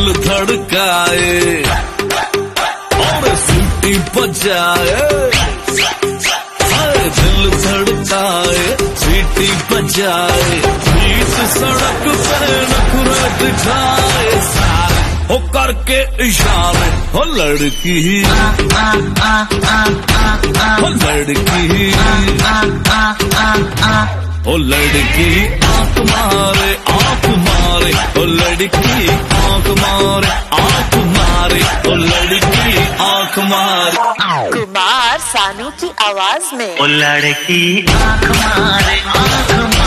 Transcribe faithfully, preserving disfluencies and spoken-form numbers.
दिल धड़काए और सीटी बजाए, दिल धड़काए सीटी बजाए, बीच सड़क पे नखरा दिखाए, हो करके इशारे हो लड़की हो लड़की हो लड़की आंख मारे आंख मारे हो लड़की आंख मारे आंख मारे हो लड़की आंख मारे। कुमार सानू की आवाज में ओ लड़की आंख मारे आंख